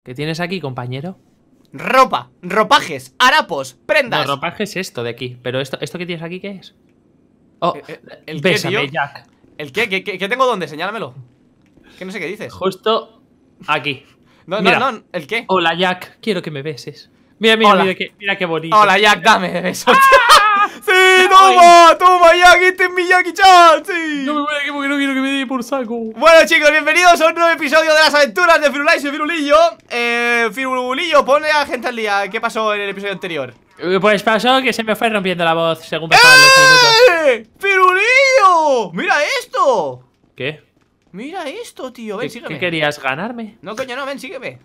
¿Qué tienes aquí, compañero? Ropa, ropajes, harapos, prendas. No, ropaje es esto de aquí. Pero esto que tienes aquí, ¿qué es? Oh, ¿El qué, bésame, tío? Jack. ¿El qué? ¿Qué tengo dónde? Señálamelo. Que no sé qué dices. Justo aquí. No, Mira. no, ¿el qué? Hola, Jack, quiero que me beses. Mira, mira, Hola. mira qué bonito. Hola, Jack, dame besos. ¡Sí, Ay. toma, Jack! ¡Este es mi Jackie-chan! ¡Sí! No me voy aquí porque no quiero que me dé por saco. Bueno, chicos, bienvenidos a un nuevo episodio de las aventuras de Firulais y Firulillo. Firulillo, ponle a la gente al día. ¿Qué pasó en el episodio anterior? Pues pasó que se me fue rompiendo la voz según pasaban los minutos. ¡Firulillo! ¡Mira esto! ¿Qué? Mira esto, tío. Ven, sígueme. ¿Qué querías, ganarme? No, coño, no, ven, sígueme.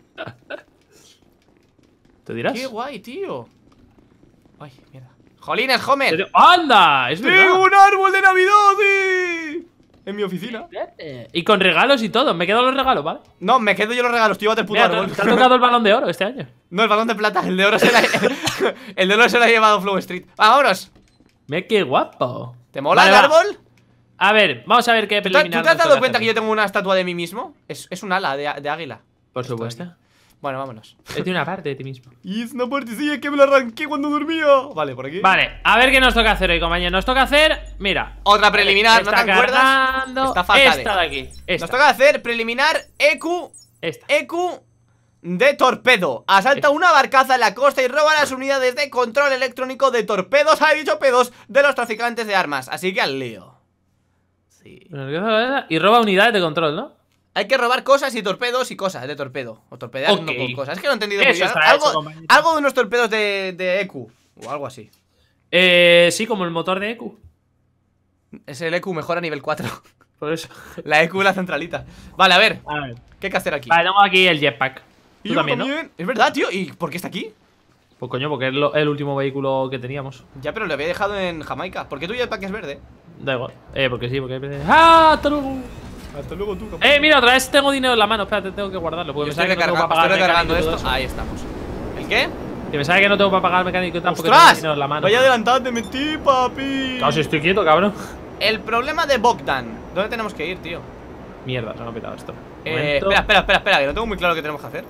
¿Te dirás? Qué guay, tío. Ay, mierda. ¡Jolines, Homer! ¡Anda! Es ¡Tengo verdad. un árbol de Navidad, sí! En mi oficina. Y con regalos y todo. Me quedo los regalos, ¿vale? No, me quedo yo los regalos, tío, el puto Mira, árbol. te ha tocado el balón de oro este año. No, el balón de plata, el de oro se la el de oro se lo ha llevado Flow Street. Vámonos. Mira qué guapo. ¿Te mola Vale, el va. árbol? A ver, vamos a ver qué ¿Tú preliminar. te has nos dado toca cuenta hacer. que yo tengo una estatua de mí mismo? Es un ala de águila. Por supuesto. Bueno, vámonos. Es de una parte de ti mismo. Y es una partecilla que me la arranqué cuando dormía. Vale, por aquí. Vale, a ver qué nos toca hacer hoy, compañero. Nos toca hacer, mira, Otra preliminar, ¿no te está acuerdas? cargando. Está fatal. Esta de aquí. Esta. Nos toca hacer preliminar Esta. EQ de torpedo. Asalta una barcaza en la costa y roba las unidades de control electrónico de torpedos, ha dicho pedos, de los traficantes de armas. Así que al lío. Sí. Y roba unidades de control, ¿no? Hay que robar cosas y torpedos y cosas de torpedo. O torpedear Ok. no con cosas. Es que no he entendido Eso muy bien. está hecho, compañero. Algo de unos torpedos de EQ. O algo así. Sí, como el motor de EQ. Es el EQ mejor a nivel 4. Por eso. La EQ, la centralita. Vale, a ver. A ver. ¿Qué hay que hacer aquí? Vale, tengo aquí el jetpack. Y Tú yo también, ¿no? Es verdad, tío. ¿Y por qué está aquí? Pues coño, porque es el último vehículo que teníamos. Ya, pero lo había dejado en Jamaica. ¿Por qué tu jetpack es verde? Da igual. Porque sí, porque. ¡Ah! ¡Hasta luego! Hasta luego tú, capaz. Mira, otra vez tengo dinero en la mano. Espérate, tengo que guardarlo. Porque Yo me estoy sabe que no tengo para pagar recargando mecánico y todo esto. eso. Ahí estamos. ¿El qué? Que me sabe que no tengo para pagar mecánico y tampoco tengo ¡Ostras! dinero en la mano. Vaya adelantado de mentí, papi. Claro, si estoy quieto, cabrón. El problema de Bogdan. ¿Dónde tenemos que ir, tío? Mierda, se me ha petado esto. Momento. Espera, que no tengo muy claro qué tenemos que hacer.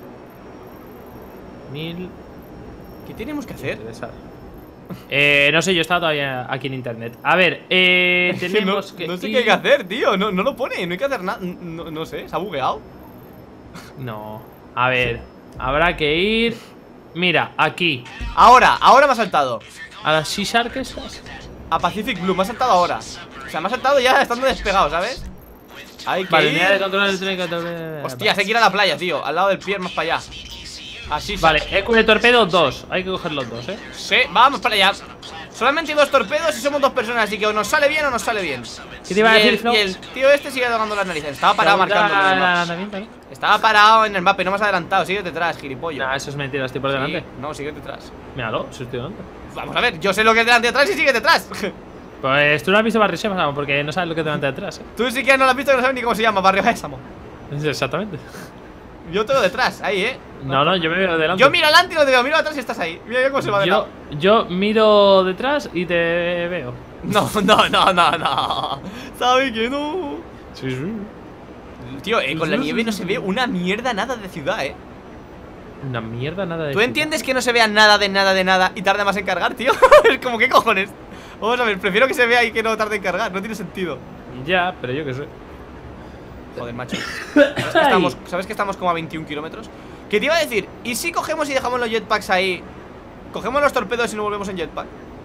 1000. ¿Qué tenemos que hacer? No sé, yo estaba todavía aquí en internet. A ver, tenemos que. No sé qué hay que hacer, tío. No lo pone, no hay que hacer nada. No sé, se ha bugueado. No. A ver, habrá que ir. Mira, aquí. Ahora me ha saltado. A las Shark estas. A Pacific Blue, me ha saltado ahora. O sea, me ha saltado ya estando despegado, ¿sabes? Hay que Vale, ir. unidad de control electrónico. Hostia, hay que ir a la playa, tío. Al lado del pier, más para allá. Así sí. Vale, EQ de torpedo 2. Hay que coger los dos, Sí, vamos para allá. Solamente hay 2 torpedos y somos 2 personas, así que o nos sale bien o nos sale bien. ¿Qué te iba a decir, Flo? Y el tío este sigue tocando las narices. Estaba parado marcando en el mapa. ¿no? Estaba parado en el mapa y no me has adelantado. Sigue detrás, gilipollas. Nah, eso es mentira, estoy por delante. Sí, no, sigue detrás. Míralo, si estoy delante. Vamos a ver, yo sé lo que es delante y detrás y sigue detrás. Pues tú no has visto Barrio Sésamo porque no sabes lo que es delante de atrás, Tú sí que no lo has visto, que no sabes ni cómo se llama, Barrio Sésamo. Exactamente. Yo te veo detrás, ahí, No, yo me veo delante. Yo miro adelante y no te veo, miro atrás y estás ahí. Mira cómo se va de lado. Yo miro detrás y te veo. No. ¿Sabes que no? Sí. Tío, con la nieve no se ve una mierda nada de ciudad, Una mierda nada de. ¿Tú entiendes que no se vea nada de nada y tarda más en cargar, tío? Es como, ¿qué cojones? Vamos a ver, prefiero que se vea y que no tarde en cargar, no tiene sentido. Ya, pero yo qué sé. Joder, macho. ¿Sabes que estamos como a 21 kilómetros? ¿Qué te iba a decir? ¿Y si cogemos y dejamos los jetpacks ahí? ¿Cogemos los torpedos y no volvemos en jetpack?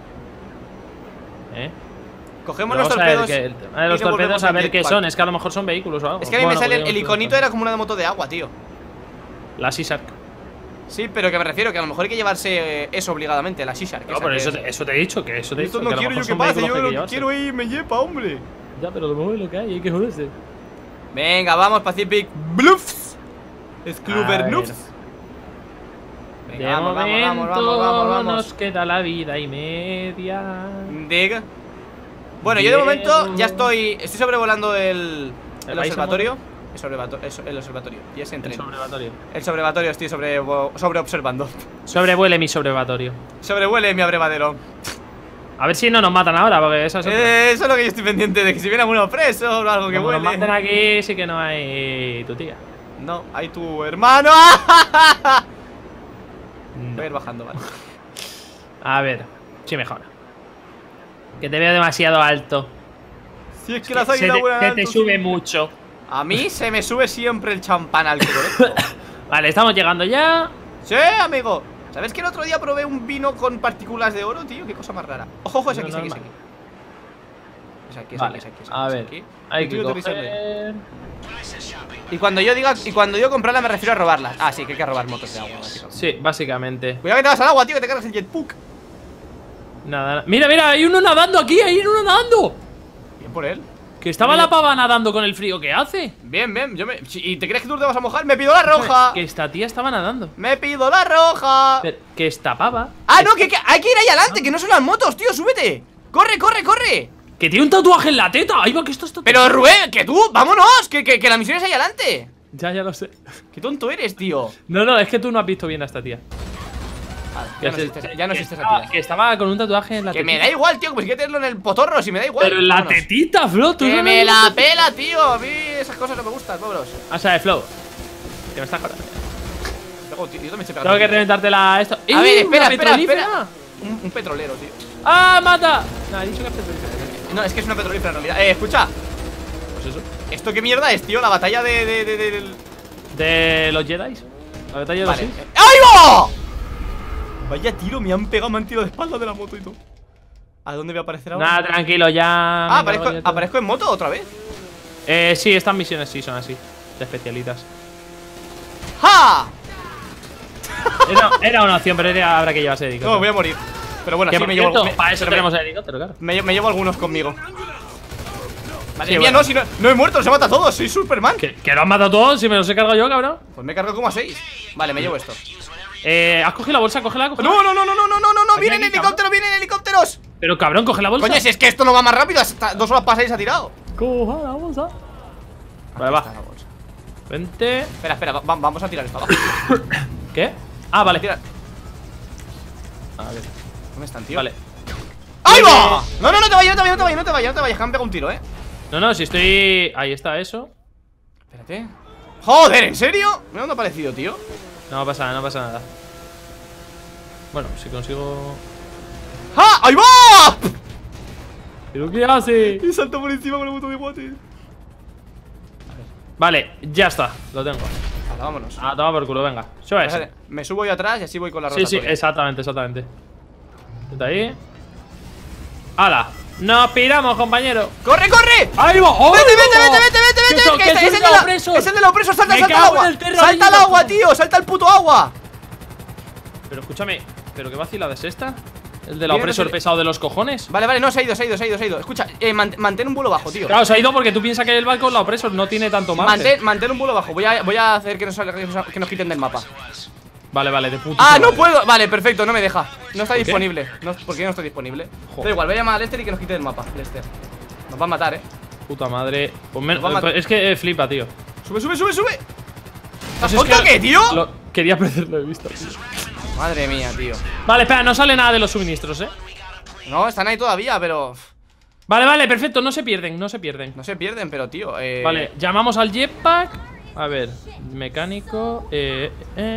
Cogemos los torpedos. Los torpedos a ver qué son. Es que a lo mejor son vehículos o algo. Es que a mí me sale el iconito, era como una moto de agua, tío. La Shark. Sí, pero que me refiero que a lo mejor hay que llevarse eso obligadamente, la Shark. No, pero eso te he dicho, que eso te he dicho. Esto no quiero yo que pase, yo lo que quiero irme yepa, hombre. Ya, pero lo mejor es lo que hay que joderse. Venga, vamos, Pacific Bluffs. Scluber Bluffs. De momento nos queda la vida y media. Dig. Bueno, yo de momento ya estoy sobrevolando el observatorio. El observatorio. Y ese tren. El sobrevatorio, estoy sobreobservando. Sobrevuele mi sobrevatorio. Sobrevuele mi abrevadero. A ver si no nos matan ahora, porque eso es eso es lo que yo estoy pendiente de, que si viene alguno preso o algo que como huele. nos maten aquí, sí que no hay tu tía. No, ahí tu hermano. Voy a ir bajando, vale. A ver, sí mejor. Que te veo demasiado alto. Si es que las águilas vuelan se alto, te sube mucho. A mí se me sube siempre el champán al colegio. Vale, estamos llegando ya. Sí, amigo. ¿Sabes que el otro día probé un vino con partículas de oro, tío? Qué cosa más rara. Ojo, ojo, es aquí, es aquí, es aquí. Es aquí, es vale, aquí, es aquí. a ver, hay que coger... Y cuando yo comprarla me refiero a robarlas. Ah, sí, que hay que robar motos de agua, básicamente. Sí, básicamente. Cuidado que te vas al agua, tío, que te cargas el jetpack. Nada. Mira, mira, hay uno nadando aquí, hay uno nadando. Bien por él. Que estaba la pava nadando con el frío que hace. Bien, bien, ¿y te crees que tú te vas a mojar? ¡Me pido la roja! Que esta tía estaba nadando. ¡Me pido la roja! Pero, que esta pava... ¡Ah, no! Que hay que ir ahí adelante, que no son las motos, tío, súbete. ¡Corre, corre, corre! Que tiene un tatuaje en la teta. Ahí va, que esto está... Pero Rubén, que tú, vámonos, que la misión es ahí adelante. Ya lo sé. Qué tonto eres, tío. No, es que tú no has visto bien a esta tía. Ya no existe esa tía. Que estaba con un tatuaje en la tetita. tetita. Que me da igual, tío, pues hay que tenerlo en el potorro, si me da igual. Pero en la tetita, Flo, tú que no me la pela, tío. A mí esas cosas no me gustan, pobros. O sea, Flo, que me estás jodiendo. Tengo que reventártela esto. A ver, espera. Un petrolero, tío. ¡Ah, mata! No, he dicho que es petrolífera. No, es que es una petrolífera en realidad. Escucha. Pues eso. ¿Esto qué mierda es, tío? La batalla de los Jedi. La batalla de los Sith. ¡Ahí va! Vaya tiro, me han pegado, me han tirado de espalda de la moto y todo. ¿A dónde voy a aparecer ahora? Nada, tranquilo, ya. ¿Aparezco en moto otra vez? Sí, estas misiones sí son así, de especialitas. ¡Ja! Era una opción, pero habrá que llevarse helicóptero. No, voy a morir. Pero bueno, sí me llevo. Para eso tenemos el helicóptero, claro. Me llevo algunos conmigo. Madre mía, bueno. no, si no he muerto, se mata a todos, soy Superman. ¿Que lo han matado todos? Si me los he cargado yo, cabrón. Pues me he cargado como a 6. Vale, me llevo esto. ¿Has cogido la bolsa? Cógela. No, vienen helicópteros, vienen helicópteros. Pero cabrón, coge la bolsa. Coño, si es que esto no va más rápido, hasta 2 horas pasáis ha tirado. Coja la bolsa. Vale, va. Vente. Espera, vamos a tirar esto abajo. ¿Qué? Ah, vale. Tira. A ver. ¿Dónde están, tío? Vale. ¡Ahí va! No te vayas, que me han pegado un tiro, No, si estoy... Ahí está eso. Espérate. Joder, ¿en serio? Mira dónde ha aparecido, tío. No pasa nada. Bueno, si consigo... ¡Ah! ¡Ahí va! ¿Pero qué hace? Y salta por encima con el botón de guate. Vale, ya está, lo tengo. Ahora, vámonos. Ah, toma por culo, venga. Sube ese. Me subo yo atrás y así voy con la rotatoria. Sí, exactamente. Está ahí. ¡Hala! ¡Nos piramos, compañero! ¡Corre! ¡Ahí va! ¡Oh, ¡Vete! ¡Es el de la opreso! ¡Salta al agua! ¡Salta al agua, tío! ¡Salta al puto agua! Pero escúchame, ¿pero qué vacilada es esta? ¿El de la opresor pesado de los cojones? Vale, no, se ha ido. Escucha, mantén un vuelo bajo, tío. Claro, se ha ido porque tú piensas que el barco la opresor no tiene tanto margen. Mantén un vuelo bajo. Voy a hacer que nos quiten del mapa. Vale, de puto. ¡Ah, no puedo! Vale, perfecto, no me deja. No está disponible. ¿Por qué no estoy disponible? Da igual, voy a llamar a Lester y que nos quite del mapa. Lester. Nos va a matar, Puta madre. Pues es que flipa, tío. ¡Sube! ¿Estás Pues tonto qué, tío? Quería perderlo de vista, tío. Madre mía, tío. Vale, espera, no sale nada de los suministros, No, están ahí todavía, pero... Vale, perfecto, no se pierden. No se pierden, pero, tío, Vale, llamamos al jetpack. A ver, mecánico. Joder.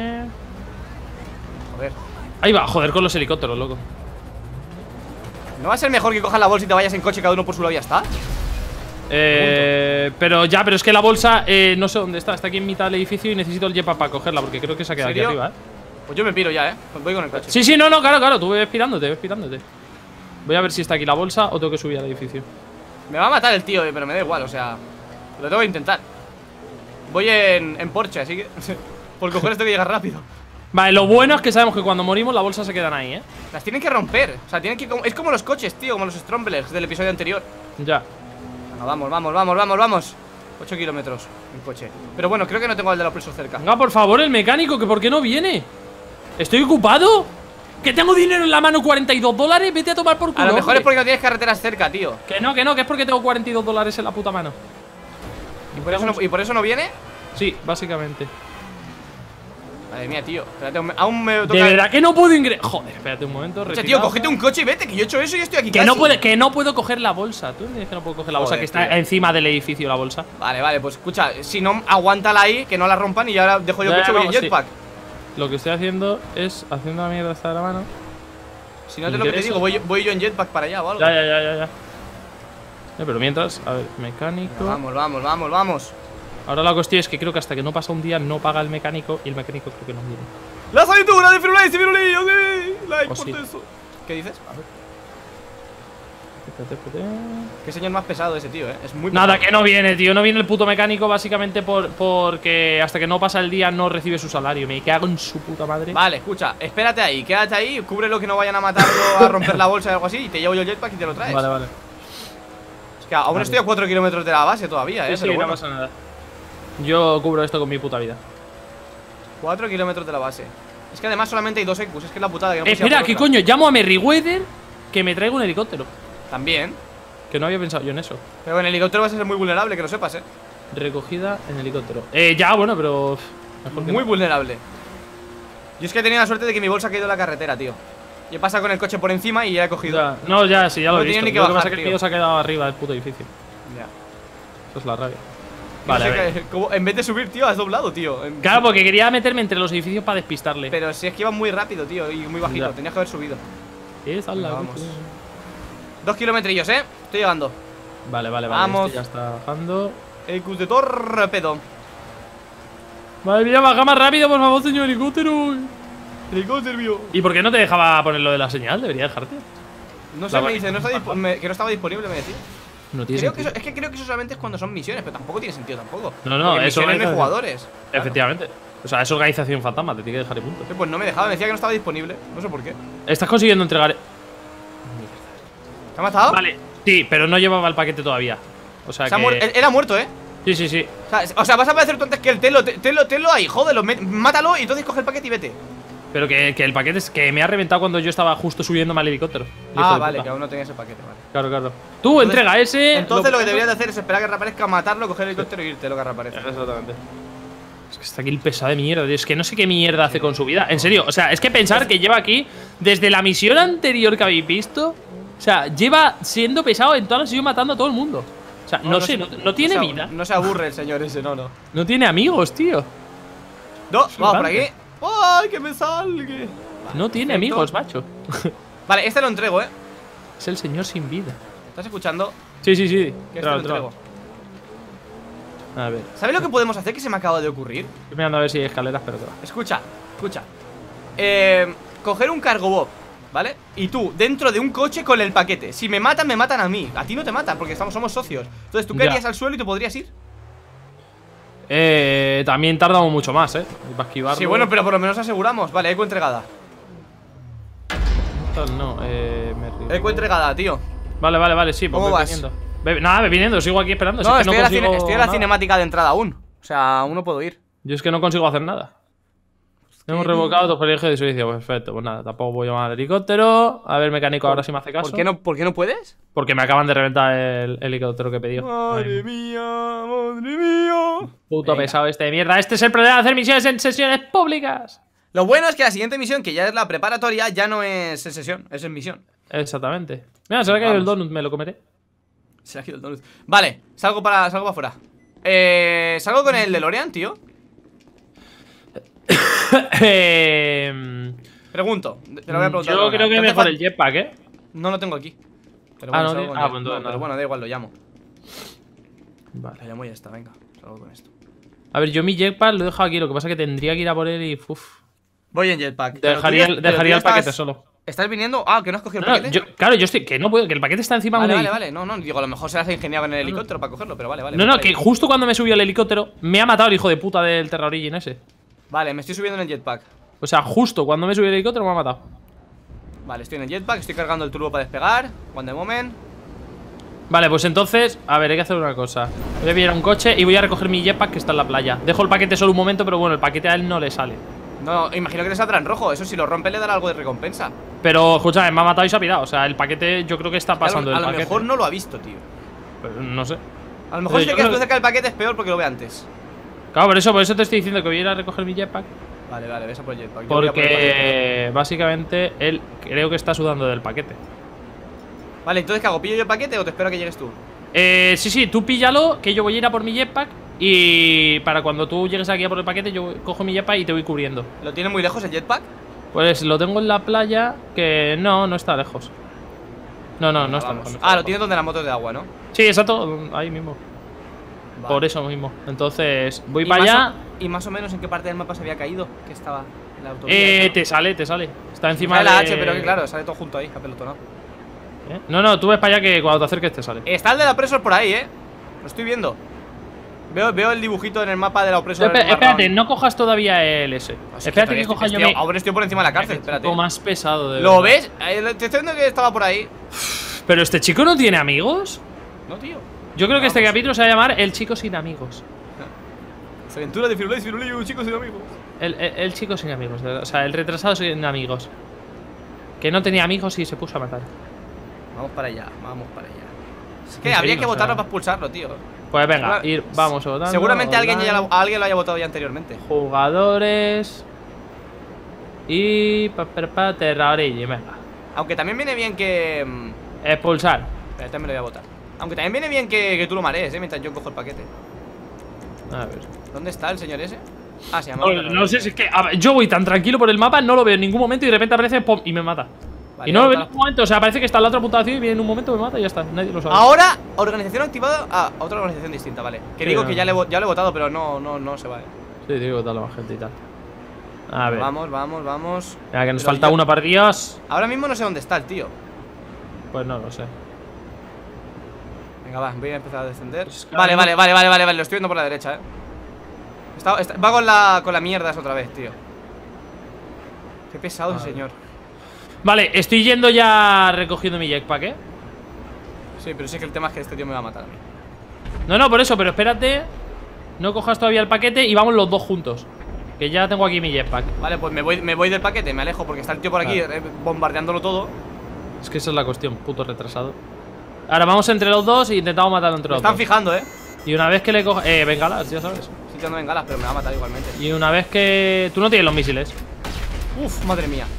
Ahí va, joder, con los helicópteros, loco. ¿No va a ser mejor que cojas la bolsa y te vayas en coche cada uno por su lado y ya está? Pero es que la bolsa no sé dónde está. Está aquí en mitad del edificio y necesito el jetpack para cogerla porque creo que se ha quedado aquí arriba, Pues yo me piro ya, Pues voy con el coche. Sí, no, claro, tú ves pirándote. Voy a ver si está aquí la bolsa o tengo que subir al edificio. Me va a matar el tío, pero me da igual, o sea, lo tengo que intentar. Voy en Porsche, así que por cojones tengo que llegar rápido. Vale, lo bueno es que sabemos que cuando morimos las bolsas se quedan ahí, Las tienen que romper, o sea, es como los coches, tío, como los Stromblers del episodio anterior. Ya. Bueno, vamos 8 kilómetros en coche. Pero bueno, creo que no tengo el de la opresor cerca. Venga, por favor, el mecánico, que ¿por qué no viene? ¿Estoy ocupado? Que tengo dinero en la mano, $42. Vete a tomar por culo. A lo mejor es porque no tienes carreteras cerca, tío. Que no, que es porque tengo $42 en la puta mano. ¿Y por eso no viene? Sí, básicamente. Madre mía, tío. Espérate, aún me toca. De verdad que no puedo ingresar. Joder, espérate un momento. Oye, tío, cógete un coche y vete, que yo he hecho eso y estoy aquí que casi. no puedo coger la bolsa. Tú me dices que no puedo coger la bolsa, Joder, que está tío. encima del edificio la bolsa. Vale, pues escucha, si no, aguántala ahí, que no la rompan y ya ahora dejo yo el coche y voy en jetpack. Lo que estoy haciendo es haciendo la mierda hasta de la mano. Si no te lo que te digo, voy yo en jetpack para allá o algo. Ya. Pero mientras, a ver, mecánico. Vamos. Ahora la cuestión es que creo que hasta que no pasa un día no paga el mecánico y el mecánico creo que no viene. ¡La salitura de Firulais y Firulí! ¡Ok! Like por eso. ¿Qué dices? A ver. Espérate. Qué señor más pesado ese tío, Es muy pesado. Nada, que no viene, tío. No viene el puto mecánico básicamente porque hasta que no pasa el día no recibe su salario. Me cago en su puta madre. Vale, escucha, espérate ahí, quédate ahí, cúbrelo que no vayan a matarlo, a romper la bolsa o algo así y te llevo yo el jetpack y te lo traes. Vale. Es que aún estoy a 4 kilómetros de la base todavía, Sí, pero bueno. no pasa nada. Yo cubro esto con mi puta vida. 4 kilómetros de la base. Es que además solamente hay 2 EQs, es que es la putada que no puedo Espera, ¿qué coño? Llamo a Merryweather que me traiga un helicóptero. También. Que no había pensado yo en eso. Pero en helicóptero vas a ser muy vulnerable, que lo sepas, Recogida en helicóptero. Ya, bueno, pero mejor que muy no. vulnerable. Yo es que he tenido la suerte de que mi bolsa ha caído en la carretera, tío. Y he pasado con el coche por encima y ya he cogido. Ya. No, ya, sí, ya lo No he tenía visto. ni que Lo que bajar, pasa es que el tío. tío se ha quedado arriba del puto edificio. Ya. Eso es la rabia. No Vale, sé a ver. en vez de subir, tío, has doblado, tío. Claro, porque quería meterme entre los edificios para despistarle. Pero si es que iba muy rápido, tío, y muy bajito. Ya. Tenías que haber subido. Esa es la Vamos. puta. 2 kilometrillos, Estoy llegando. Vale. Vamos. Este ya está bajando. EQs de torpedo. Madre mía, baja más rápido, por favor, señor helicóptero. Helicóptero, mío. ¿Y por qué no te dejaba poner lo de la señal? Debería dejarte. No sé, La me va- dice, que no estaba disponible, me decía. No tiene Creo que sentido. eso, es que creo que eso solamente es cuando son misiones, pero tampoco tiene sentido tampoco. No, Porque eso misiones no hay organización. jugadores. Claro. Efectivamente. O sea, es organización fantasma, te tiene que dejar y punto. Sí, pues no me dejaba, me decía que no estaba disponible. No sé por qué. Estás consiguiendo entregar. ¿Te ha matado? Vale, sí, pero no llevaba el paquete todavía. O sea Se ha que. Era muerto, Sí. O sea, vas a aparecer tú antes que el Telo ahí, jódelo, mátalo y entonces coge el paquete y vete. Pero que el paquete es que me ha reventado cuando yo estaba justo subiéndome al helicóptero. Hijo Ah, de vale, puta. que aún no tenías el paquete, vale. Claro. Tú entrega ese. Entonces lo que deberías de hacer es esperar a que reaparezca, matarlo, coger el helicóptero y irte lo que reaparece. Exactamente. Es que está aquí el pesado de mierda, tío. Es que no sé qué mierda hace con su vida. En serio, o sea, es que pensar que lleva aquí desde la misión anterior que habéis visto. O sea, lleva siendo pesado en todas las sesiones matando a todo el mundo. O sea, no sé, no tiene vida. No se aburre el señor ese, no. No tiene amigos, tío. No, vamos por flipante. aquí. ¡Ay, que me salgue! No tiene amigos, macho. Vale, este lo entrego, Es el señor sin vida. ¿Estás escuchando? Sí. Que este lo Claro. entrego. A ver. ¿Sabes lo que podemos hacer que se me acaba de ocurrir? Estoy mirando a ver si hay escaleras, pero claro. Escucha. Coger un cargo bob, ¿vale? Y tú, dentro de un coche con el paquete. Si me matan a mí. A ti no te matan porque somos socios. Entonces tú Ya. caerías al suelo y te podrías ir. También tardamos mucho más, para esquivarlo. Sí, bueno, pero por lo menos aseguramos. Vale, eco entregada. No, Eco entregada, tío. Vale, sí, pues ¿Cómo voy vas? viniendo. Nada, voy viniendo, sigo aquí esperando. No, si es que estoy en la nada. cinemática de entrada aún. O sea, aún no puedo ir. Yo es que no consigo hacer nada. Hemos revocado dos proyectos de servicio. Perfecto, pues nada, tampoco voy a llamar al helicóptero. A ver, mecánico, ahora sí me hace caso. ¿Por qué no puedes? Porque me acaban de reventar el helicóptero que he pedido. Madre mía. Puto Venga. pesado este de mierda. Este es el problema de hacer misiones en sesiones públicas. Lo bueno es que la siguiente misión, que ya es la preparatoria, ya no es en sesión, es en misión. Exactamente. Mira, se me ha caído el Vamos. donut, me lo comeré. Se ha ido el donut. Vale, salgo para afuera. Salgo con el DeLorean, tío. Pregunto, te lo voy a preguntar. Yo creo que mejor el jetpack, No lo tengo aquí. Pero Ah, bueno, no, salgo con ah, él. pues No, entonces pero nada. bueno, da igual, lo llamo. Vale. Lo llamo y ya está, venga. Salgo con esto. A ver, yo mi jetpack lo he dejado aquí. Lo que pasa es que tendría que ir a por él y. Uf. Voy en jetpack. Dejaría el paquete solo. ¿Estás viniendo? Ah, que no has cogido el No, paquete. claro, yo estoy. Que no puedo, que el paquete está encima de Vale. No, digo, a lo mejor se las ha ingeniado en el helicóptero para cogerlo, pero vale. No, vale. que justo cuando me subió al helicóptero me ha matado el hijo de puta del Terra Origin ese. Vale, me estoy subiendo en el jetpack. O sea, justo cuando me subí al helicóptero me ha matado. Vale, estoy en el jetpack, estoy cargando el turbo para despegar. One moment. Vale, pues entonces, a ver, hay que hacer una cosa. Voy a pillar un coche y voy a recoger mi jetpack que está en la playa. Dejo el paquete solo un momento, pero bueno, el paquete a él no le sale. No, imagino que le saldrá en rojo. Eso si lo rompe le dará algo de recompensa. Pero, escúchame, me ha matado y se ha pirado. O sea, el paquete yo creo que está pasando A el lo paquete. mejor no lo ha visto, tío. Pero no sé. A lo mejor si yo te quedas creo- tú cerca del paquete es peor porque lo ve antes. Claro, por eso te estoy diciendo que voy a ir a recoger mi jetpack. Vale, vale, ves a por el jetpack. Porque básicamente él creo que está sudando del paquete. Vale, entonces ¿qué hago? ¿Pillo yo el paquete o te espero a que llegues tú? Sí, tú píllalo, que yo voy a ir a por mi jetpack. Y para cuando tú llegues aquí a por el paquete, yo cojo mi jetpack y te voy cubriendo. ¿Lo tienes muy lejos el jetpack? Pues lo tengo en la playa, que no está lejos. No está lejos. Ah, lo tienes donde las motos de agua, ¿no? Sí, exacto, ahí mismo. Vale. Por eso mismo. Entonces, voy para allá. ¿Y más o menos en qué parte del mapa se había caído? Que estaba en la autovía. Te sale. Está encima de la H, pero que claro, sale todo junto ahí, apelotonado. No, tú ves para allá que cuando te acerques te sale. Está el de la Opresor por ahí, Lo estoy viendo. Veo el dibujito en el mapa de la Opresor. Espérate, no cojas todavía el S. Espérate que coja yo. Ahora estoy por encima de la cárcel, espérate. Un poco más pesado de ¿Lo ves? Te estoy viendo que estaba por ahí. Pero este chico no tiene amigos. No, tío. Yo creo que este capítulo se va a llamar El chico sin amigos. Aventura de Firulais, chicos sin amigos. El chico sin amigos, o sea, el retrasado sin amigos. Que no tenía amigos y se puso a matar. Vamos para allá. Es que habría que votarlo para expulsarlo, tío. Pues venga, vamos votando. Seguramente alguien lo haya votado ya anteriormente. Jugadores. Y Terrarilli, venga. Aunque también viene bien que expulsar. Pero también lo voy a votar. Aunque también viene bien que tú lo marees, mientras yo cojo el paquete. A ver. ¿Dónde está el señor ese? Ah, se llama. No sé si es que. A ver, yo voy tan tranquilo por el mapa, no lo veo en ningún momento y de repente aparece ¡pum! Y me mata. Vale, y no lo veo en ningún momento, o sea, parece que está en la otra punta de la ciudad y viene en un momento, me mata y ya está. Nadie lo sabe. Ahora, organización activada. Ah, otra organización distinta, vale. Que sí, digo que ya lo he votado, pero no se va. Sí, digo que votarlo más gente y tal. A ver. Vamos. Mira, que nos falta una para Dios. Ahora mismo no sé dónde está el tío. Pues no lo sé. Venga, voy a empezar a descender. Vale, lo estoy viendo por la derecha, Va con la mierda esa otra vez, tío. Qué pesado ese señor. Vale, estoy yendo ya recogiendo mi jetpack, Sí, pero sí que el tema es que este tío me va a matar a mí. No, por eso, pero espérate. No cojas todavía el paquete y vamos los dos juntos. Que ya tengo aquí mi jetpack. Vale, pues me voy del paquete, me alejo porque está el tío por aquí bombardeándolo todo. Es que esa es la cuestión, puto retrasado. Ahora vamos entre los dos e intentamos matarlo entre los dos. Me están fijando, Y una vez que le coja... bengalas, ya sabes. Sí, tengo bengalas, pero me va a matar igualmente. Y una vez que... Tú no tienes los misiles. Uf, madre mía.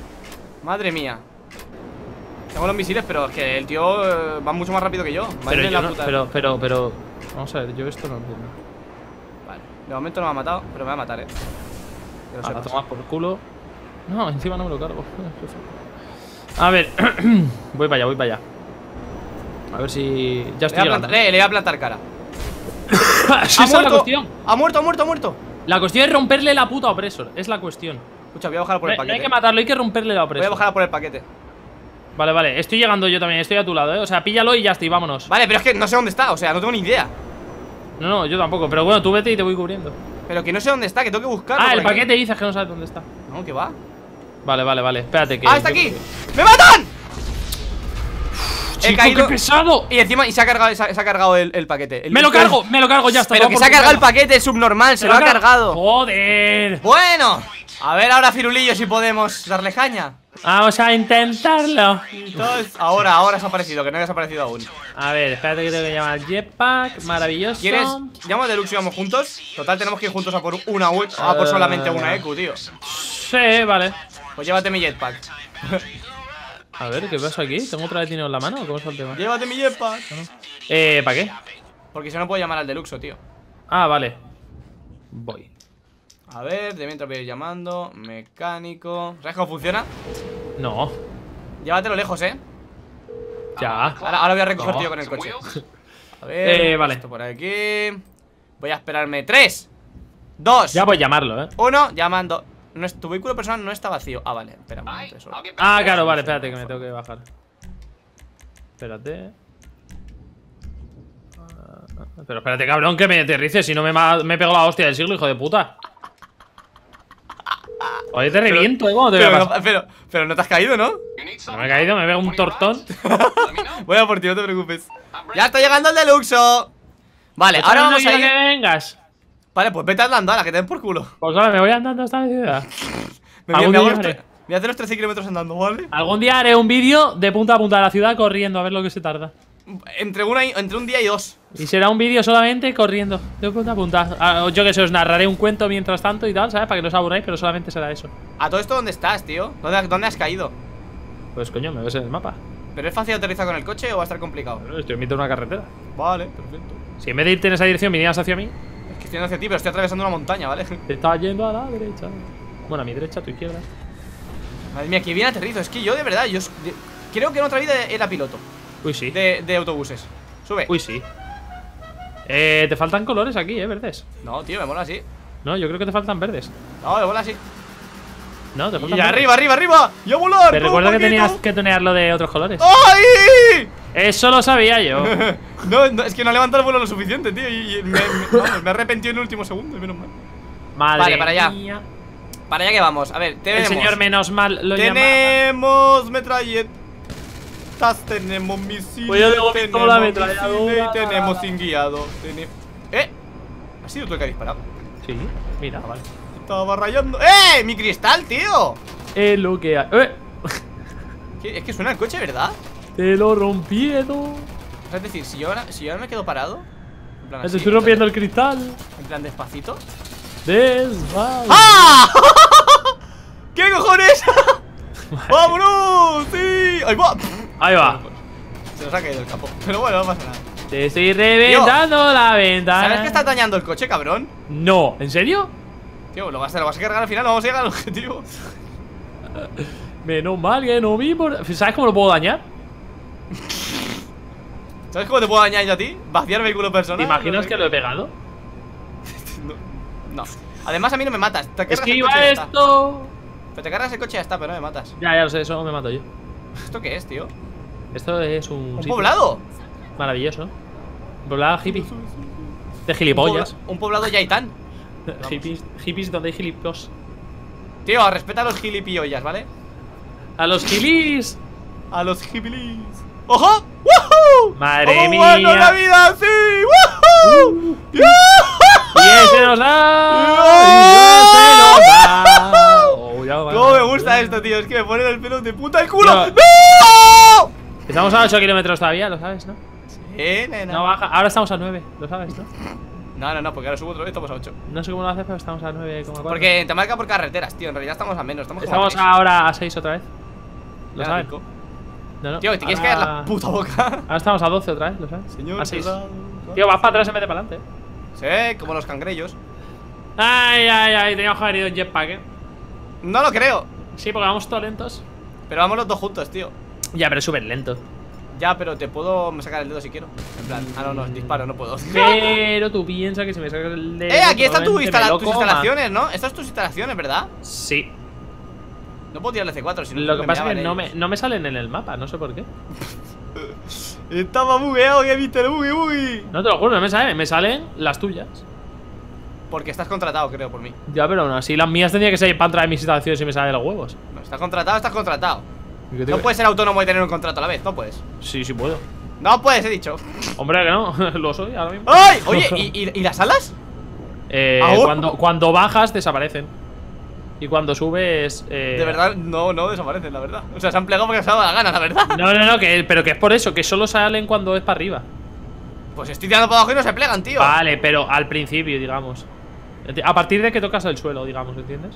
Tengo los misiles, pero es que el tío va mucho más rápido que yo. Pero... Vamos a ver, yo esto no entiendo. Vale, de momento no me ha matado, pero me va a matar, A tomar por culo. No, encima no me lo cargo. A ver, voy para allá. A ver si... Ya estoy llegando. Le voy a plantar cara. Esa es la cuestión. Ha muerto. La cuestión es romperle la puta Opresor. Es la cuestión. Escucha, voy a bajar por el paquete. No hay que matarlo, hay que romperle la Opresor. Voy a bajar por el paquete. Vale, estoy llegando yo también, estoy a tu lado, O sea, píllalo y ya estoy, vámonos. Vale, pero es que no sé dónde está, o sea, no tengo ni idea. No, yo tampoco, pero bueno, tú vete y te voy cubriendo. Pero que no sé dónde está, que tengo que buscarlo. Ah, el paquete dices que no sabes dónde está. No, que va. Vale, espérate que... ¡Ah, está aquí! ¡Me matan! Chico, ¡qué pesado! Y encima, se ha cargado el paquete. Me lo cargo, ya está. Pero que se ha cargado el paquete, el subnormal, se lo ha cargado. ¡Joder! Bueno, a ver ahora, Firulillo, si podemos darle caña. Vamos a intentarlo. Entonces, ahora se ha aparecido, que no había aparecido aún. A ver, espérate que tengo que llamar jetpack, maravilloso. ¿Quieres? ¿Llamo a Deluxe y vamos juntos? Total, tenemos que ir juntos a por por solamente una EQ, tío. Sí, vale. Pues llévate mi jetpack. A ver, ¿qué pasa aquí? ¿Tengo otra vez dinero en la mano o cómo es el tema? Llévate mi jetpack. ¿Para qué? Porque si no puedo llamar al Deluxo, tío. Ah, vale. Voy. A ver, de mientras voy a ir llamando. Mecánico. ¿Sabes cómo funciona? No. Llévatelo lejos, Ya. Ahora voy a recoger, tío, con el coche. A ver, vale. Esto por aquí. Voy a esperarme 3, 2. Ya voy a llamarlo, 1, llamando. Tu vehículo personal no está vacío. Ah, vale, espera un momento. Ah, claro, vale, espérate que me tengo que bajar. Espérate. Pero espérate, cabrón, que me aterrices. Si no me pego la hostia del siglo, hijo de puta. Oye, te reviento, ¿cómo te voy a pasar? Pero no te has caído, ¿no? No me he caído, me pego un tortón. Voy a por ti, no te preocupes. ¡Ya está llegando el Deluxo! Vale, pues ahora vamos a ir. Que vengas. Vale, pues vete andando, a la que te den por culo. Pues ahora me voy andando hasta la ciudad. Voy a hacer los 13 kilómetros andando, ¿vale? Algún día haré un vídeo de punta a punta de la ciudad corriendo a ver lo que se tarda. entre un día y dos. Y será un vídeo solamente corriendo de punta a punta. Yo que sé, os narraré un cuento mientras tanto y tal, ¿sabes? Para que no os aburráis, pero solamente será eso. ¿A todo esto dónde estás, tío? ¿Dónde has caído? Pues coño, me ves en el mapa. ¿Pero es fácil aterrizar con el coche o va a estar complicado? Estoy en mitad de una carretera. Vale, perfecto. Si en vez de irte en esa dirección vinieras hacia mí. Es que estoy hacia ti, pero estoy atravesando una montaña, ¿vale? Te estás yendo a la derecha. Bueno, a mi derecha, a tu izquierda. Madre mía, que bien aterrizo. Es que yo, de verdad, creo que en otra vida era piloto. Uy, sí. De autobuses. Sube. Uy, sí. Te faltan colores aquí, verdes. No, tío, me mola así. No, yo creo que te faltan verdes. No, me mola así. No, te faltan Y verdes. arriba. ¡Y a volar! Te recuerdo que tenías que tunearlo de otros colores. ¡Ay! Eso lo sabía yo. No, es que no levantó el vuelo lo suficiente, tío. Y me arrepentí en el último segundo, menos mal. Madre Vale, para allá. mía. Para allá que vamos. A ver, tenemos. El señor menos mal lo llama. Tenemos metralletas. Tenemos misiles. Pues yo tengo pistola, misiles ametralladora. y tenemos sin guiado. ¿Has sido tú el que ha disparado? Sí, mira, vale. Estaba rayando. ¡Mi cristal, tío! Es lo que hay. Es que suena el coche, ¿verdad? Te lo rompieron. O sea, es decir, si yo ahora me quedo parado, en plan Te así, estoy rompiendo el cristal. en plan despacito. Desvale. ¡Ah! ¿Qué cojones? ¡Vámonos! ¡Sí! ¡Ahí va! Ahí va. Se nos ha caído el capó. Pero bueno, no pasa nada. Te estoy reventando la ventana. ¿Sabes que estás dañando el coche, cabrón? No, ¿en serio? Tío, lo vas a cargar al final, no vamos a llegar al objetivo. Menos mal que no vi por... ¿Sabes cómo lo puedo dañar? ¿Sabes cómo te puedo dañar yo a ti? Vaciar vehículo personal. ¿Te imaginas que lo he pegado? No. Además a mí no me matas. Te Es cargas que el iba coche y ya está. esto. Pero te cargas el coche y ya está, pero no me matas. Ya lo sé, eso me mato yo. ¿Esto qué es, tío? Esto es un ¿Un sitio poblado? maravilloso. Un poblado hippie. De gilipollas. Un poblado yaitán. Hippies donde hay gilipollas. Tío, respeta a los gilipollas, ¿vale? A los gilis. A los gibilis. ¡Ojo! ¡Woohoo! Madre ¡Vamos jugando mía. la vida! ¡Sí! ¡Woohoo! Y ese nos da. ¿Cómo me gusta esto, tío? Es que me ponen el pelo de puta el culo. Yo- ¡No! Estamos a 8 kilómetros todavía, lo sabes, ¿no? Sí, nena. No baja. Ahora estamos a 9, lo sabes, ¿no? No, porque ahora subo otra vez, estamos a 8. No sé cómo lo haces, pero estamos a 9,4. Porque te marca por carreteras, tío. En realidad estamos a menos. Estamos Estamos como a ahora a 6 otra vez. ¿Lo Ya, sabes? rico. No. Tío, te quieres Ahora- callar la puta boca. Ahora estamos a 12 otra vez, ¿lo sabes? Señor, a 6. ¿verdad? Tío, vas para atrás en vez de para adelante. Sí, como los cangrellos. Ay, teníamos que haber ido en jetpack, No lo creo. Sí, porque vamos todos lentos. Pero vamos los dos juntos, tío. Ya, pero es súper lento. Ya, pero te puedo sacar el dedo si quiero. En plan, no, disparo, no puedo. Pero tú piensas que si me sacas el dedo. Aquí están tus probablemente me lo coma. instalaciones, ¿no? Estas tus instalaciones, ¿verdad? Sí. No puedo tirarle C4, si no. Lo que pasa es que no me salen en el mapa, no sé por qué. Estaba bugueado, que viste el buggy. No te lo juro, no me salen, me salen las tuyas. Porque estás contratado, creo, por mí. Ya, pero aún así las mías tendría que ser para entrar en mis instalaciones y me salen los huevos. No, estás contratado, estás contratado. ¿Y qué te No crees? puedes ser autónomo y tener un contrato a la vez, no puedes. Sí, sí puedo. No puedes, he dicho. Hombre, que no, lo soy ahora mismo. ¡Ay! Oye, ¿y las alas? ¿Aún? Cuando bajas desaparecen. Y cuando subes. De verdad, no desaparecen, la verdad. O sea, se han plegado porque se ha dado la gana, la verdad. No, pero que es por eso, que solo salen cuando es para arriba. Pues estoy tirando para abajo y no se plegan, tío. Vale, pero al principio, digamos. A partir de que tocas el suelo, digamos, ¿entiendes?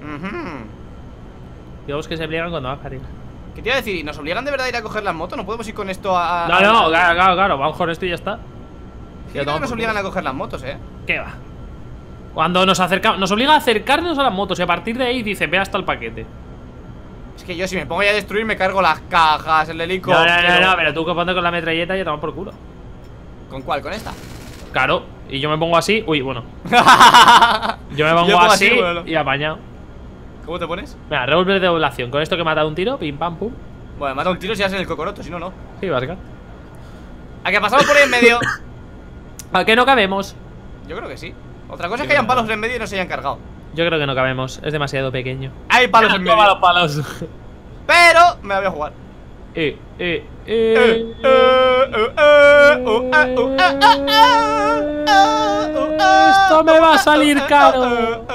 Digamos que se pliegan cuando vas para arriba. ¿Qué te iba a decir? ¿Nos obligan de verdad a ir a coger las motos? ¿No podemos ir con esto a...? No, claro, vamos con esto y ya está. ¿Qué creo que nos obligan a coger las motos, ¿Qué va? Cuando nos acercamos, nos obliga a acercarnos a las motos y a partir de ahí dice, ve hasta el paquete. Es que yo si me pongo ya a destruir me cargo las cajas, el helicóptero. No, pero tú que ponte con la metralleta y ya te vas por culo. ¿Con cuál? ¿Con esta? Claro, y yo me pongo así, uy, bueno. Yo me pongo así bueno. Y apañado. ¿Cómo te pones? Mira, revólver de doblación. Con esto que mata de un tiro, pim pam pum. Bueno, mata un tiro si haces el cocoroto, si no, no. Sí, básica. ¿A que pasamos por ahí en medio? ¿A qué no cabemos? Yo creo que sí. Otra cosa es que hayan palos en medio y no se hayan cargado. Yo creo que no cabemos, es demasiado pequeño. Hay palos en medio. Los palos. Pero me la voy a jugar. Esto me va a salir caro.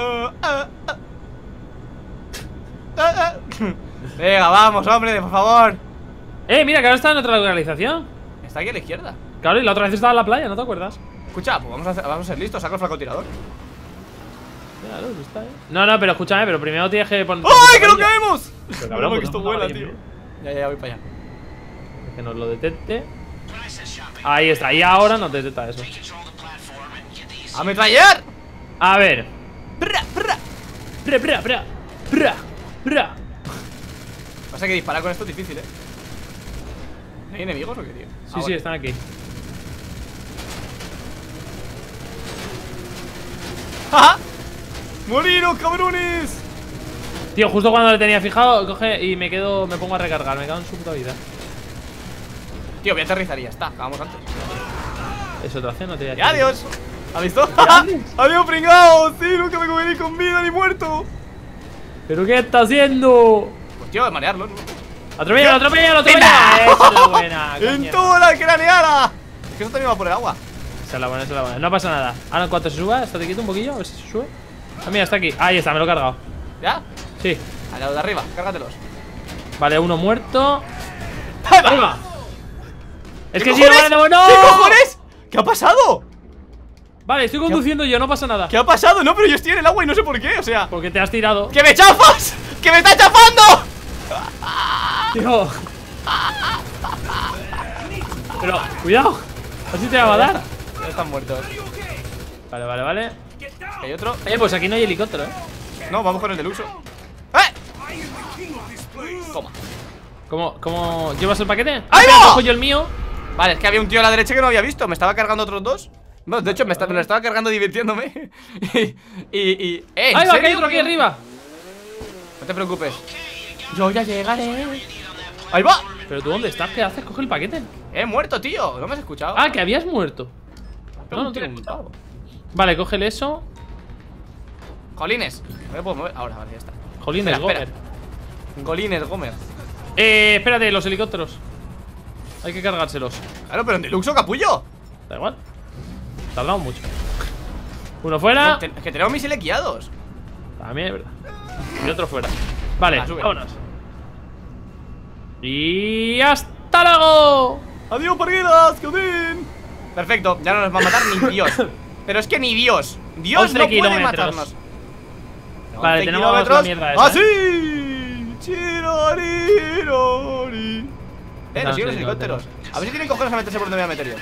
Venga, vamos, hombre, por favor. Mira que ahora está en otra localización. Está aquí a la izquierda. Claro, y la otra vez estaba en la playa, ¿no te acuerdas? Escucha, pues vamos a ser listos. Saca el francotirador. Claro, está, No, pero escúchame, pero primero tienes que poner. ¡Ay, que no caemos! Pero cabrón, que esto vuela, tío. Ya, voy para allá. Que nos lo detecte. Ahí está, y ahora nos detecta eso. ¡A metrallar! A ver. ¡Bra! Pasa que disparar con esto es difícil, ¿No hay enemigos o qué, tío? Sí, están aquí. ¡Ja! ¡Moriros, cabrones! Tío, justo cuando le tenía fijado, coge y me pongo a recargar. Me cago en su puta vida. Tío, voy a aterrizar y ya está. Acabamos antes. Es otra acción, no te voy a ¡Ya, adiós! ¿Has visto? ¡Adiós, pringados! ¡Sí, nunca me comeré con vida ni muerto! ¿Pero qué está haciendo? Pues tío, marearlo, ¿no? ¡Atropéllalo! ¡Esa es la buena! ¡En toda la craneada! Es que eso también va por el agua. Esa es la buena, No pasa nada. Ahora en cuanto se suba, estate quieto un poquillo, a ver si se sube. Ah, mira, está aquí. Ahí está, me lo he cargado. ¿Ya? Sí. Al lado de arriba, cárgatelos. Vale, uno muerto. ¡Ahí va! Es que si no, ¡no! ¿Qué cojones? ¿Qué ha pasado? Vale, estoy conduciendo yo, no pasa nada. ¿Qué ha pasado? No, pero yo estoy en el agua y no sé por qué, o sea. Porque te has tirado. ¡Que me chafas! ¡Que me está chafando! Tío. Pero, cuidado. Así te va a dar. Ya están muertos. Vale. Hay otro. Pues aquí no hay helicóptero, No, vamos con el del uso. Toma. ¿Cómo llevas el paquete? ¡Ahí va! Cojo yo el mío. Vale, es que había un tío a la derecha que no había visto. Me estaba cargando otros dos. Bueno, de hecho, me lo estaba cargando divirtiéndome. Ahí va, que hay otro aquí arriba. No te preocupes. Yo ya llegaré. ¡Ahí va! ¿Pero tú dónde estás? ¿Qué haces? Coge el paquete. He muerto, tío. ¿No me has escuchado? Ah, que habías muerto. No te he escuchado. Vale, cógele eso. Jolines. Me puedo mover. Ahora, vale, ya está. Jolines, Gomer. Golines, Gomer. Espérate, los helicópteros. Hay que cargárselos. Claro, pero en deluxo, capullo. Da igual. Tardamos mucho. Uno fuera. Es que tenemos misiles guiados. También es verdad. Y otro fuera. Vale, vámonos. Y hasta luego. Adiós, parguelas, Caudín. Perfecto, ya no nos va a matar ni Dios. Pero es que ni Dios. Dios no puede matarnos. Vale, tenemos la mierda esa. ¡Ah, sí! ¡Chirorirori! Nos siguen los helicópteros. A ver si tienen cojones a meterse por donde voy a meter yo.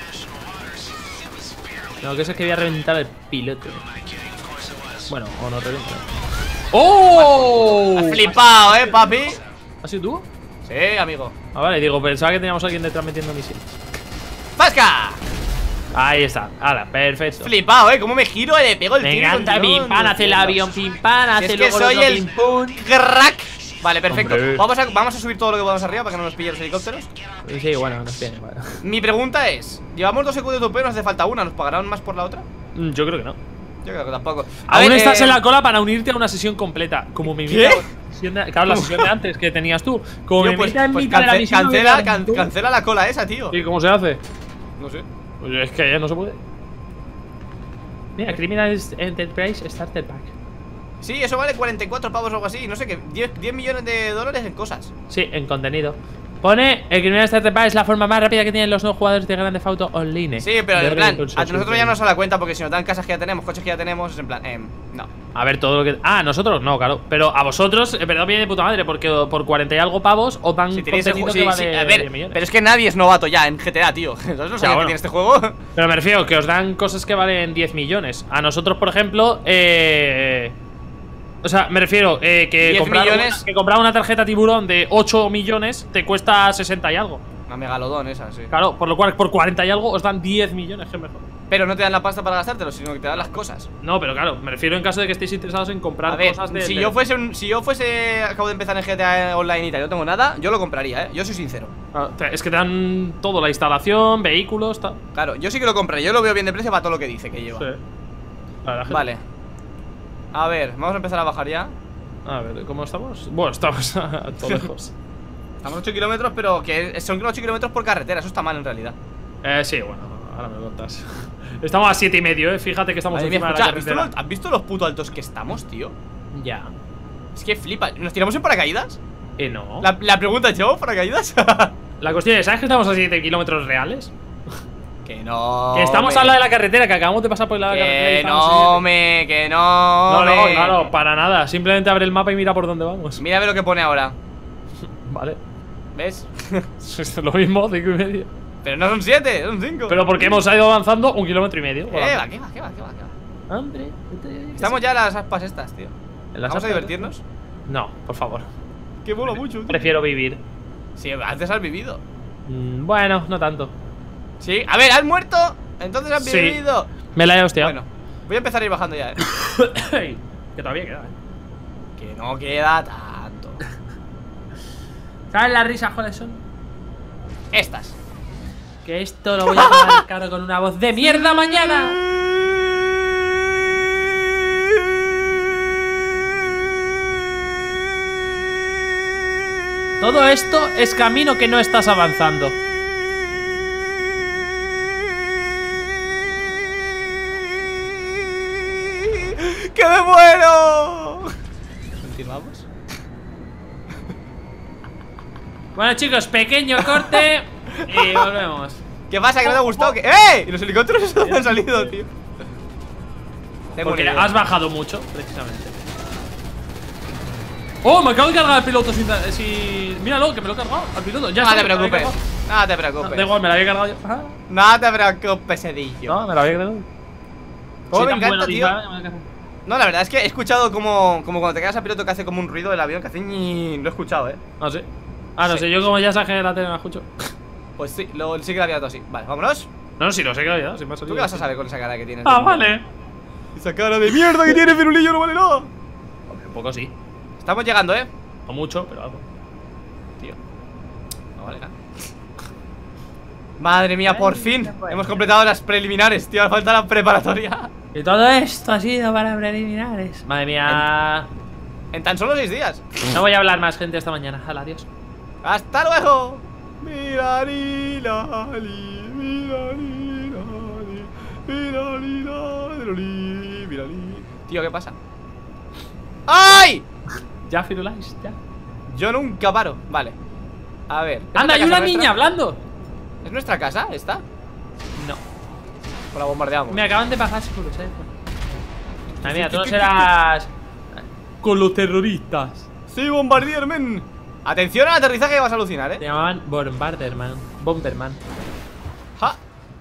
No, que eso es que voy a reventar al piloto. Bueno, o no revienta. ¡Oh! Has flipado, papi. ¿Has sido tú? Sí, amigo. Ah, vale, digo, pensaba que teníamos a alguien detrás metiendo misiles. ¡Pasca! Ahí está, ahora, perfecto. Flipado, cómo me giro y le pego el tiro. Me encanta, pim pam, hace el avión, pim pam, hace luego soy el crack. Vale, perfecto. Hombre. Vamos a subir todo lo que podamos arriba para que no nos pillen los helicópteros. Sí, bueno, nos pillen, vale. Mi pregunta es, llevamos 2 segundos de topeo, nos hace falta una, ¿nos pagarán más por la otra? Yo creo que no. Yo creo que tampoco. Aún estás en la cola para unirte a una sesión completa. Como me invita. Claro, la sesión de antes que tenías tú. Como tío, me invita en mitad de la misión. Cancela la cola esa, tío. ¿Y cómo se hace? No sé. Pues es que ya no se puede. Mira, Criminal Enterprise Starter Pack. Sí, eso vale 44 pavos o algo así. No sé qué, 10 millones de dólares en cosas. Sí, en contenido. Pone, el Criminal Starter Pack es la forma más rápida que tienen los nuevos jugadores de Grand Theft Auto Online. Sí, pero en plan, a nosotros ya no nos da la cuenta porque si nos dan casas que ya tenemos, coches que ya tenemos, es en plan, no. A ver, todo lo que... Ah, nosotros no, claro. Pero a vosotros, en verdad viene de puta madre, porque por 40 y algo pavos os dan contenido que vale a ver, 10 millones. Pero es que nadie es novato ya en GTA, tío. ¿Sabes lo que tiene este juego? Pero me refiero que os dan cosas que valen 10 millones. A nosotros, por ejemplo, o sea, me refiero que comprar una tarjeta tiburón de 8 millones te cuesta 60 y algo. Una megalodón esa, sí. Claro, por lo cual por 40 y algo os dan 10 millones, que es mejor. Pero no te dan la pasta para gastártelo, sino que te dan las cosas. No, pero claro, me refiero en caso de que estéis interesados en comprar cosas de... Si yo fuese, acabo de empezar en GTA Online y tal, no tengo nada, yo lo compraría, yo soy sincero. Es que te dan todo, la instalación, vehículos, tal. Claro, yo sí que lo compraría, yo lo veo bien de precio para todo lo que dice que lleva. Sí. Vale. A ver, vamos a empezar a bajar ya. A ver, ¿cómo estamos? Bueno, estamos a todo lejos. Estamos 8 kilómetros, pero que son 8 kilómetros por carretera, eso está mal en realidad. Sí, bueno, ahora me lo contas. Estamos a 7,5, fíjate que estamos encima de la carretera. ¿Has visto los putos altos que estamos, tío? Ya. Es que flipa, ¿nos tiramos en paracaídas? No. La pregunta es, ¿llevamos paracaídas? La cuestión es, ¿sabes que estamos a 7 kilómetros reales? Que no. Que estamos al lado de la carretera, que acabamos de pasar por el lado de la carretera. Que no, No, claro, para nada. Simplemente abre el mapa y mira por dónde vamos. Mira a ver lo que pone ahora. Vale. ¿Ves? Es lo mismo, 5,5. Pero no son 7, son 5. Pero porque hemos ido avanzando 1,5 kilómetros. ¿Qué va? Hombre, Estamos ya a las aspas estas, tío. ¿Vamos a divertirnos? No, por favor. Que mola mucho, tío. Prefiero vivir. Sí, antes has vivido. Bueno, no tanto. Sí, a ver, has muerto. Entonces has vivido. Me la he hostiado. Bueno, voy a empezar a ir bajando ya, Que todavía queda, Que no queda tanto. ¿Sabes las risas cuáles son? Estas. Que esto lo voy a pagar caro con una voz de mierda mañana. Todo esto es camino que no estás avanzando. ¡Que me muero! ¿Continuamos? Bueno, chicos, pequeño corte y volvemos. ¿Qué pasa? ¿Que no te ha gustado? ¡Eh! ¿Y los helicópteros dónde han salido, tío? Porque has bajado mucho, precisamente. ¡Oh! Me acabo de cargar al piloto sin... Míralo, que me lo he cargado al piloto. Ya no te preocupes. No te preocupes. Da igual, me la había cargado yo. No te preocupes, Edillo. No, me la había cargado. Oh, me encanta, tío. No, la verdad es que he escuchado como cuando te quedas a piloto que hace como un ruido del avión que hace ñi. Lo he escuchado, Ah, sí. Ah, no sé, yo como ya saqué la tele no la escucho. Pues sí, sí que la había dado así. Vale, vámonos. No, sí, lo sé que lo había dado, si me ha salido. ¿Tú qué vas a saber con esa cara que tienes? Ah, vale. Esa cara de mierda que tiene Firulillo no vale nada. Hombre, un poco sí. Estamos llegando, No mucho, pero algo. Tío. No vale nada. Madre mía, por fin hemos completado las preliminares, tío. Ahora falta la preparatoria. Y todo esto ha sido para preliminares. Madre mía. En tan solo 6 días. No voy a hablar más, gente, esta mañana. Adiós. ¡Hasta luego! Mirari, lali, mirari, lali, mirari, lali, mirari. Tío, ¿qué pasa? ¡Ay! Ya, Firulais, ya. Yo nunca paro. Vale. A ver. ¡Anda, hay una niña hablando! ¿Es nuestra casa? ¿Esta? No. O la bombardeamos. Me acaban de bajar seguros, Madre mía, tú no serás con los terroristas. Sí, bombardiermen. Atención al aterrizaje que vas a alucinar, Te llamaban Bomberman. Ja.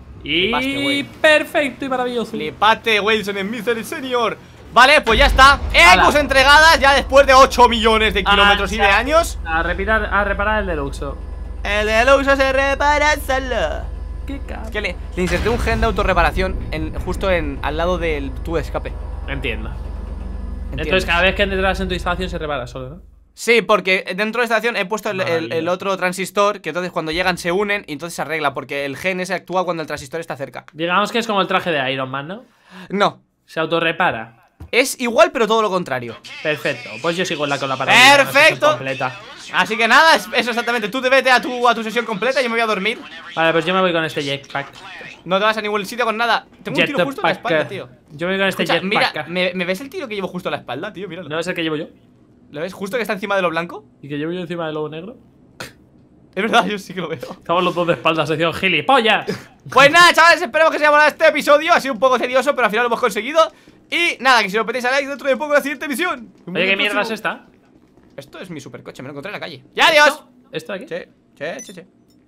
Y perfecto y maravilloso. Flipate, Wilson en Misery Senior. Vale, pues ya está. Ecos entregadas ya después de 8 millones de kilómetros y de años. A reparar el deluxo. El deluxo se repara solo. Qué cabrón. Es que le inserté un gen de autorreparación justo al lado del tubo de escape. Entiendo. Entonces cada vez que entras en tu instalación se repara solo, ¿no? Sí, porque dentro de la estación he puesto el otro transistor, que entonces cuando llegan se unen y entonces se arregla, porque el gen ese actúa cuando el transistor está cerca. Digamos que es como el traje de Iron Man, ¿no? No. Se autorrepara. Es igual, pero todo lo contrario. Perfecto, pues yo sigo con la paralela. ¡Perfecto! Completa. Así que nada, eso exactamente. Tú te vete a tu sesión completa y yo me voy a dormir. Vale, pues yo me voy con este jetpack. No te vas a ningún sitio con nada. Tengo un tiro justo en la espalda, tío. Yo me voy con este jetpack. Mira, ¿me ves el tiro que llevo justo en la espalda, tío? Míralo. ¿No es el que llevo yo? ¿Lo ves? Justo que está encima de lo blanco. ¿Y que llevo yo encima del lobo negro? Es verdad, yo sí que lo veo. Estamos los dos de espaldas, sección gilipollas. Pues nada, chavales, esperemos que se haya molado este episodio. Ha sido un poco tedioso, pero al final lo hemos conseguido. Y nada, que si lo pedís a like dentro de poco la siguiente misión. Oye, ¿qué mierda es esta? Esto es mi supercoche, me lo encontré en la calle. ¡Ya, adiós! ¿Esto de aquí? Che.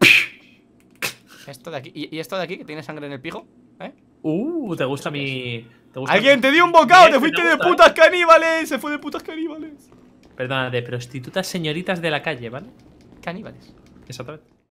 Esto de aquí. ¿Y esto de aquí, que tiene sangre en el pijo? ¿Te gusta mi...? ¡Alguien te dio un bocado! ¡Te fuiste de putas caníbales! ¡Se fue de putas caníbales! Perdona, de prostitutas señoritas de la calle, ¿vale? Caníbales. Exactamente.